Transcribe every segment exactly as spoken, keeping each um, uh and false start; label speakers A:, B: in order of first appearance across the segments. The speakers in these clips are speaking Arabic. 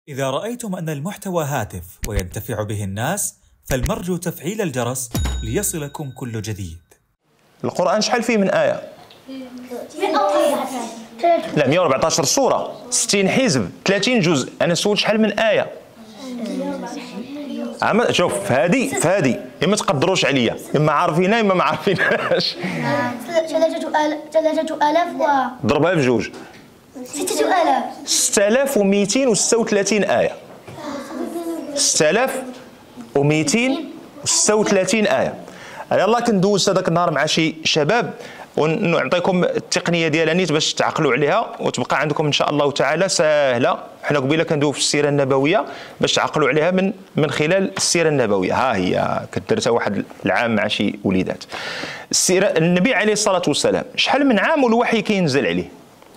A: إذا رأيتم أن المحتوى هادف وينتفع به الناس فالمرجو تفعيل الجرس ليصلكم كل جديد.
B: القرآن شحال فيه من آية؟ لا مئة وأربعة عشر سورة، ستين حزب، ثلاثين جزء. أنا سولت شحال من آية؟ عم شوف هادي فهادي إما تقدروش عليا إما عارفينها إما ما عارفينهاش.
C: ثلاثة آلاف و
B: ضربها بجوج.
C: ستة آلاف.
B: ستة آلاف ومئتين وستة وثلاثين آية. ستة آلاف ومئتين وستة وثلاثين آية. يلا كندوز هذاك النهار مع شي شباب ونعطيكم التقنيه ديالها نيت باش تعقلوا عليها وتبقى عندكم ان شاء الله تعالى سهله. حنا قبيله كندويو في السيره النبويه باش تعقلوا عليها من من خلال السيره النبويه. ها هي كدرتها واحد العام مع شي وليدات. السيره النبي عليه الصلاه والسلام شحال من عام والوحي كينزل عليه؟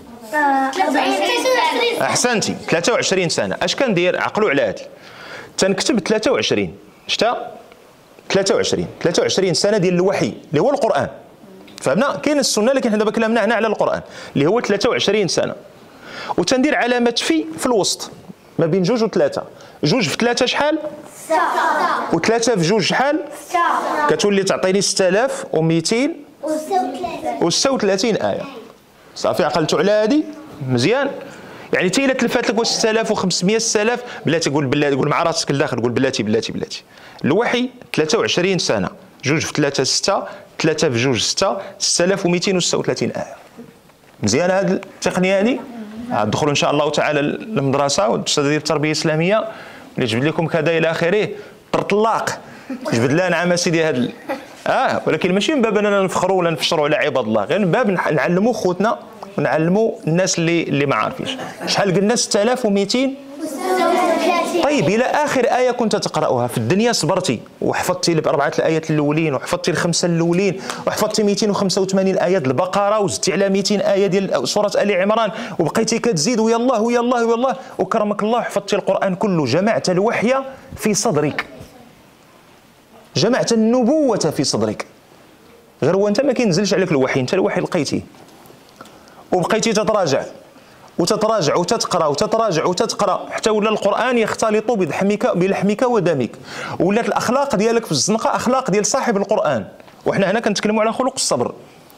B: احسنتي ثلاثة وعشرين سنه. اش كندير؟ عقلوا على هذه. تنكتب ثلاثة وعشرين شتا ثلاثة وعشرين ثلاثة وعشرين سنه ديال الوحي اللي هو القرآن. فهمنا؟ كاين السنه لكن حنا دابا كلامنا هنا على القرآن اللي هو ثلاثة وعشرين سنه. وتندير علامه في في الوسط ما بين جوج وثلاثه. جوج في ثلاثه شحال؟ ستة. وثلاثه في جوج شحال؟ ستة. كتولي تعطيني ستة آلاف ومئتين وستة وثلاثين آية. صافي عقلتوا على هذه؟ مزيان. يعني حتى الا تلفات لك واش ستة آلاف وخمسمئة ستة آلاف بلاتي قول بلاتي قول مع راسك لداخل قول بلاتي بلاتي بلاتي. الوحي ثلاثة وعشرين سنه، جوج في ثلاثه ستة، ثلاثة في جوج ستة، ستة آلاف ومئتين وستة وثلاثين آية. مزيانه هذه التقنيه هذه؟ دخلوا ان شاء الله تعالى المدرسه والاستاذ ديال التربيه الاسلاميه اللي يجبد لكم كذا الى اخره طرطلاق جبد لنا نعم سيدي هذا اه ولكن ماشي من باب اننا نفخروا ولا نفشروا على عباد الله، غير من باب نعلموا خوتنا ونعلموا الناس اللي اللي ما عارفينش. شحال قلنا؟ ستة آلاف ومئتين. طيب الى اخر ايه كنت تقراها في الدنيا صبرتي وحفظتي الاربعه الايات الاولين وحفظتي الخمسه الاولين وحفظتي مئتين وخمسة وثمانين ايه ديال البقره وزدتي على مئتين ايه ديال سوره ال عمران وبقيتي كتزيد ويلا ويلا ويلا وكرمك الله حفظتي القران كله. جمعت الوحي في صدرك، جمعت النبوه في صدرك. غير هو انت ما كينزلش عليك الوحي، انت الوحي لقيتيه وبقيتي تتراجع وتتراجع وتتقرا وتتراجع وتتقرا حتى ولا القرآن يختلط بلحمك بلحمك ودمك، ولات الاخلاق ديالك في الزنقه اخلاق ديال صاحب القرآن. وحنا هنا كنتكلموا على خلق الصبر.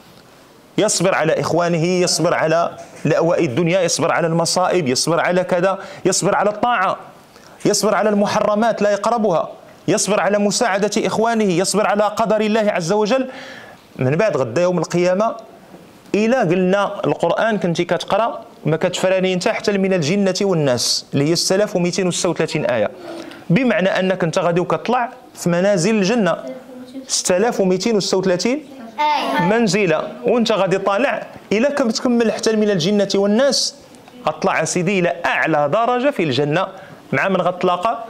B: يصبر على اخوانه، يصبر على لأواء الدنيا، يصبر على المصائب، يصبر على كذا، يصبر على الطاعه، يصبر على المحرمات لا يقربها، يصبر على مساعده اخوانه، يصبر على قدر الله عز وجل. من بعد غدا يوم القيامه إلا قلنا القرآن كنتي كتقرا ما كتفراني انت حتى من الجنة والناس اللي هي ستة آلاف ومئتين وستة وثلاثين آية، بمعنى أنك انت غادي وكتطلع في منازل الجنة ستة آلاف ومئتين وستة وثلاثين منزلة، وانت غادي طالع إلا كتكمل حتى من الجنة والناس غطلع سيدي إلى أعلى درجة في الجنة. مع من غتلاقى؟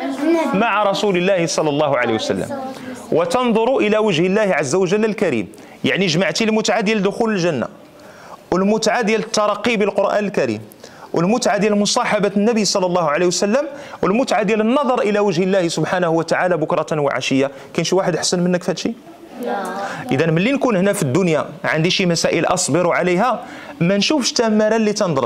B: مع رسول الله صلى الله عليه وسلم. وتنظر إلى وجه الله عز وجل الكريم. يعني جمعتي المتعة ديال دخول الجنة والمتعة ديال الترقي بالقرآن الكريم والمتعة ديال مصاحبة النبي صلى الله عليه وسلم والمتعة ديال النظر إلى وجه الله سبحانه وتعالى بكرة وعشية. كاين شي واحد أحسن منك في هذا الشيء؟ لا. إذا ملي نكون هنا في الدنيا عندي شي مسائل أصبر عليها، ما نشوفش التمارة اللي تنضرب،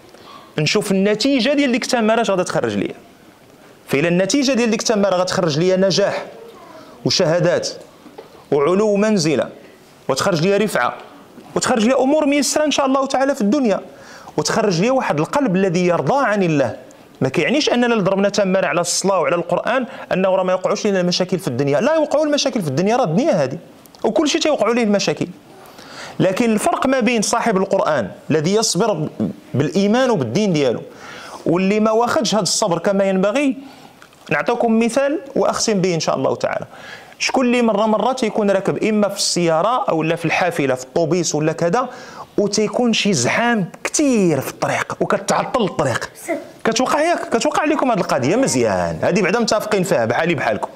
B: نشوف النتيجة ديال ديك التمارة اش غادا تخرج ليا. فإلا النتيجة ديال ديك التمارة غتخرج ليا نجاح وشهادات وعلو منزلة وتخرج لي رفعه وتخرج لي امور ميسره ان شاء الله تعالى في الدنيا وتخرج لي واحد القلب الذي يرضى عن الله. ما كيعنيش اننا اللي ضربنا تماره على الصلاه وعلى القران انه راه ما يوقعوش لنا المشاكل في الدنيا. لا يوقعوا المشاكل في الدنيا، راه الدنيا هذه وكل شيء تيوقعوا ليه المشاكل. لكن الفرق ما بين صاحب القران الذي يصبر بالايمان وبالدين ديالو واللي ما واخدش هذا الصبر كما ينبغي، نعطيكم مثال واختم به ان شاء الله تعالى. شكون اللي مره مره تيكون راكب اما في السياره او لا في الحافله في الطوبيس ولا كذا وتيكون شي زحام كثير في الطريق وكتعطل الطريق؟ كتوقع ياك؟ كتوقع لكم هذه القضيه مزيان، هذه بعدا متفقين فيها بحالي بحالكم.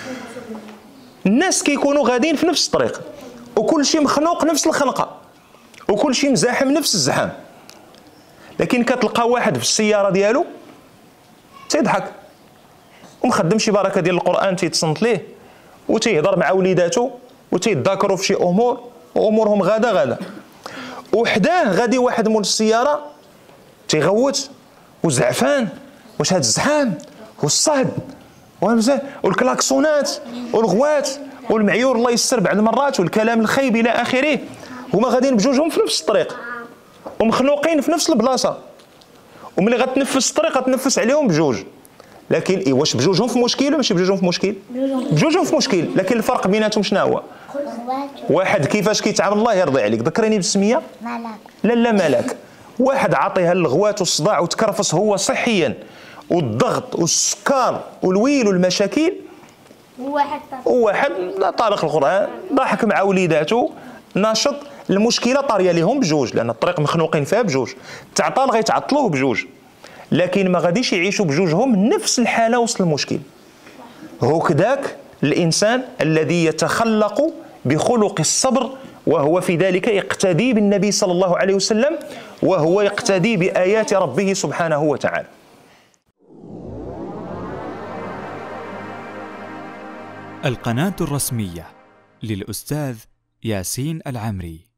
B: الناس كيكونوا غاديين في نفس الطريق وكل شيء مخنوق نفس الخنقه وكل شيء مزاحم نفس الزحام، لكن كتلقى واحد في السياره ديالو تيضحك ومخدم شي بركه ديال القرآن تيتصنت ليه وتيهضر مع وليداتو وتيتذاكروا في شي امور وامورهم غادا غادا، وحداه غادي واحد مول السياره تيغوت وزعفان واش هاد الزحام والصهد والكلاكسونات والغوات والمعيور الله يستر بعض المرات والكلام الخايب الى اخره هما غاديين بجوجهم في نفس الطريق ومخلوقين في نفس البلاصه، وملي غتنفس الطريق غتنفس عليهم بجوج. لكن إيه واش بجوجهم في مشكل ولا ماشي بجوجهم في مشكل؟ بجوجهم في مشكل، لكن الفرق بيناتهم شنو هو؟ واحد كيفاش كيتعامل الله يرضي عليك، ذكريني بالسميه؟
C: ملاك.
B: لا لا ملاك. واحد عاطيها الغوات والصداع وتكرفس هو صحيا والضغط والسكر والويل والمشاكل،
C: وواحد
B: وواحد طارق القرآن ضاحك مع وليداته ناشط. المشكله طاريه ليهم بجوج لان الطريق مخنوقين فيها بجوج، التعطال غيتعطلوه بجوج، لكن ما غاديش يعيشوا بجوجهم نفس الحاله وسط المشكل. هكذاك الانسان الذي يتخلق بخلق الصبر، وهو في ذلك يقتدي بالنبي صلى الله عليه وسلم، وهو يقتدي بآيات ربه سبحانه وتعالى.
A: القناة الرسمية للأستاذ ياسين العمري.